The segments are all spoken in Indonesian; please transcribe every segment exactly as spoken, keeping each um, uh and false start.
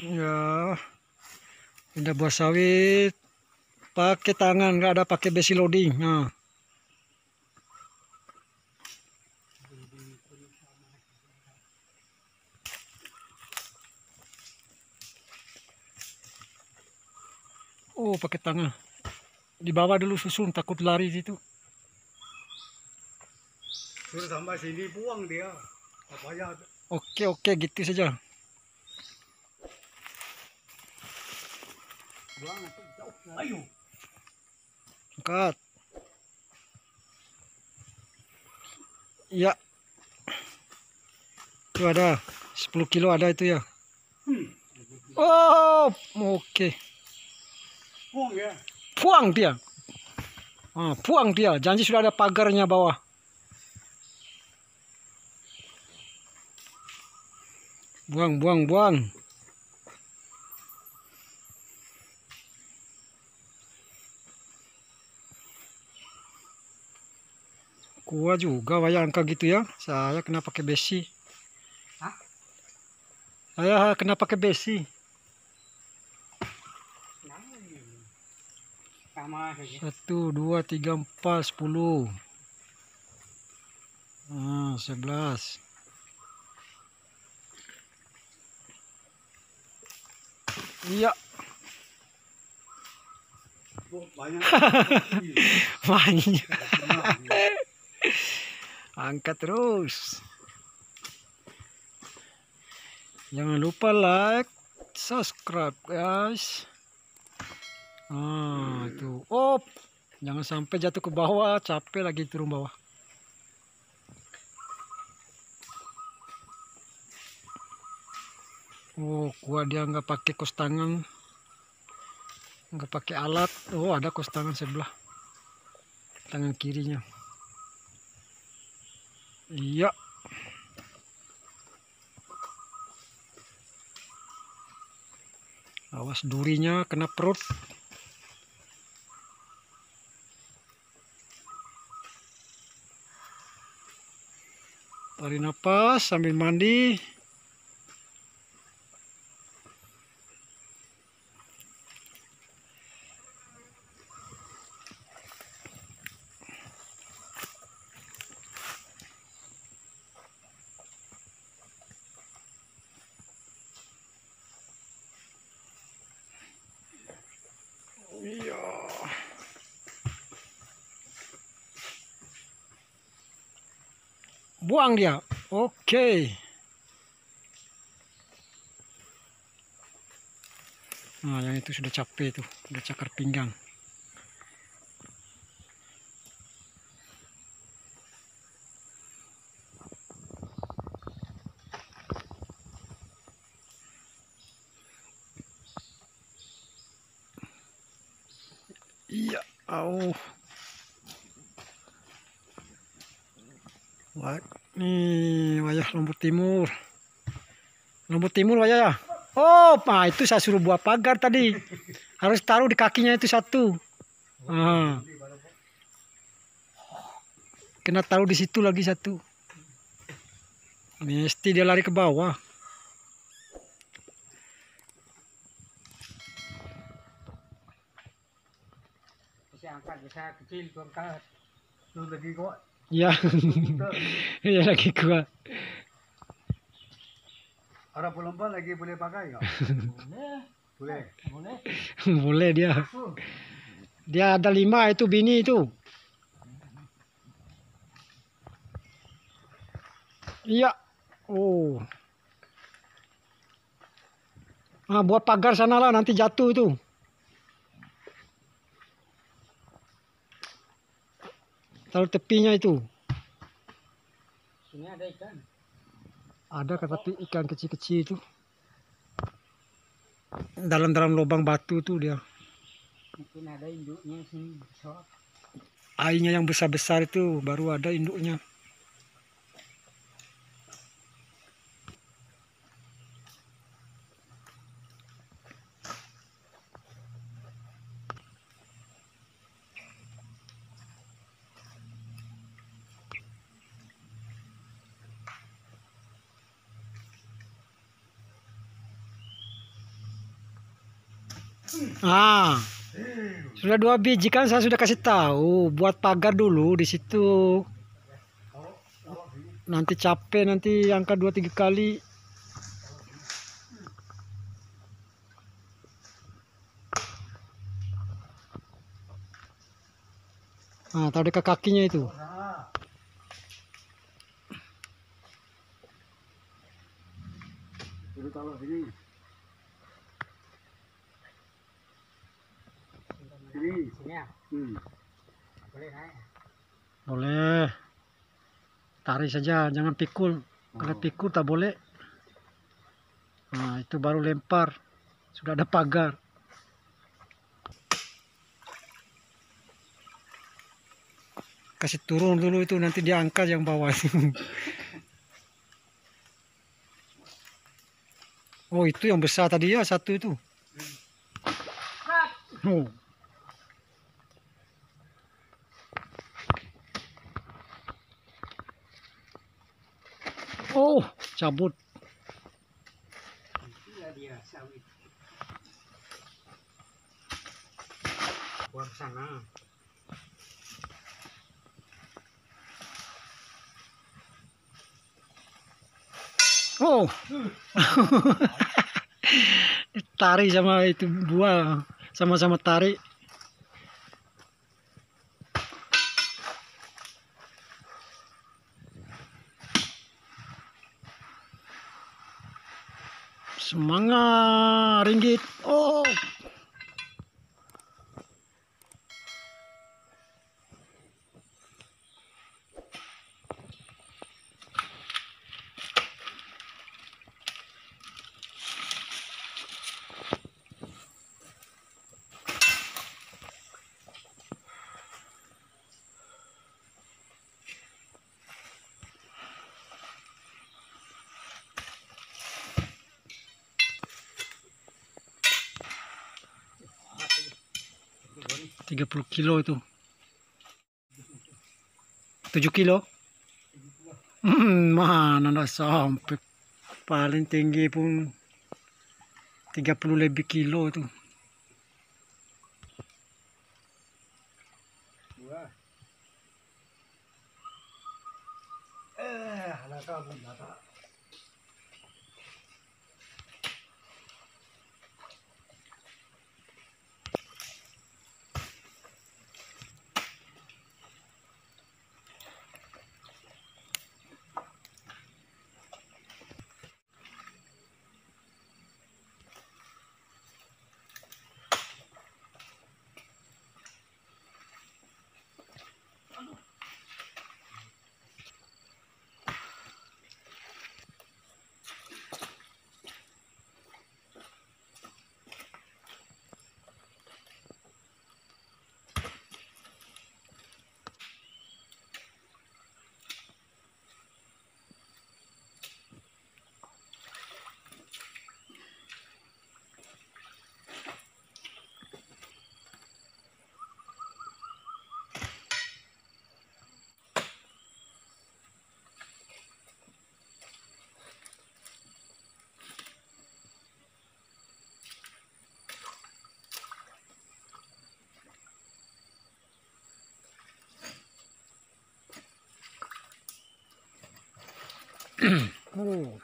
Ya, udah buah sawit pakai tangan, nggak ada pakai besi loading. Nah, oh pakai tangan. Di bawah dulu susun, takut lari situ. Suruh sampai sini buang dia. Apa ya? Oke oke gitu saja. Buang itu jauh. Ayo. Angkat. Iya. Itu ada sepuluh kilo ada itu ya. Hmm. Oh, oke. Buang ya. Buang dia. Ah, buang dia. Janji sudah ada pagarnya bawah. Buang, buang, buang. Kuat juga wayang angka gitu ya. Saya kena pakai besi. Hah? Saya kena pakai besi. Sama saja. Satu, dua, tiga, empat, sepuluh. Ah, sebelas. Iya. Oh, banyak. Banyak. Angkat terus. Jangan lupa like, subscribe guys. Ah, itu. Oh, jangan sampai jatuh ke bawah, capek lagi turun bawah. Oh, gua dia nggak pakai kos tangan, nggak pakai alat. Oh, ada kos tangan sebelah, tangan kirinya. Iya. Awas durinya kena perut. Tarik nafas sambil mandi. Iya. Buang dia. Oke. Nah, yang itu sudah capek tuh, udah cakar pinggang. Iya, au. Wah, nih wayah Lombok Timur. Lombok Timur wayah ya. Oh, nah itu saya suruh buat pagar tadi. Harus taruh di kakinya itu satu. Ah, kena taruh di situ lagi satu. Mesti dia lari ke bawah. Bisa angkat, bisa kecil, tuh angkat. Lu lagi kuat. Iya. Iya lagi kuat. Orang pelompat lagi boleh pakai nggak? Boleh. Boleh. Boleh. Boleh dia. Dia ada lima itu bini itu. Iya. Oh. Ah, buat pagar sana lah nanti jatuh itu. Taruh tepinya itu. Sini ada ikan. Ada tapi ikan kecil-kecil itu. Dalam-dalam lubang batu tuh dia. Mungkin ada induknya sini. Airnya yang besar-besar itu baru ada induknya. Ah, sudah dua biji kan saya sudah kasih tahu buat pagar dulu di situ. Nanti capek nanti angkat dua tiga kali. Nah, taruh dekat kakinya itu. Jadi kalau sini. Sini. Sini ya? Hmm. Boleh naik. Boleh. Tarik saja, jangan pikul. Kalau Oh. pikul tak boleh. Nah, itu baru lempar. Sudah ada pagar. Kasih turun dulu itu, nanti diangkat yang bawah. Oh, itu yang besar tadi ya, satu itu. Oh. Oh, cabut. Itulah dia sawit. Buat sana. Oh. Tarik sama itu buah, sama-sama tarik. Semangat ringgit. Oh. tiga puluh kilo itu. tujuh kilo. Hmm, mana ndak sampai. Paling tinggi pun tiga puluh lebih kilo itu. Wah. Eh, ada kabut ada. Oh.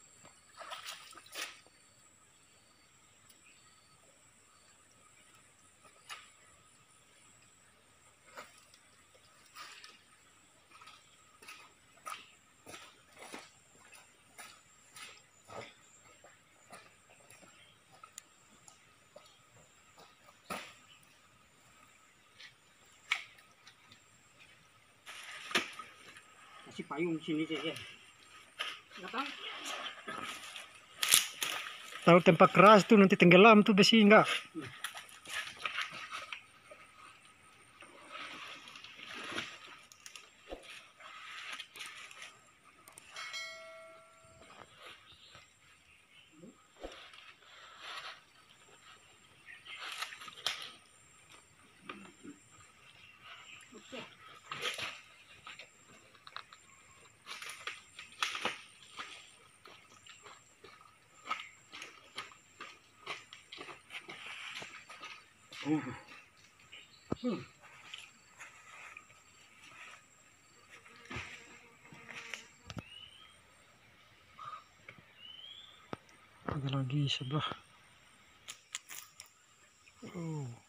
Kasih payung sini saja. Apa? Tahu tempat keras tuh nanti tenggelam tuh besi enggak? Ada lagi sebelah. Oh.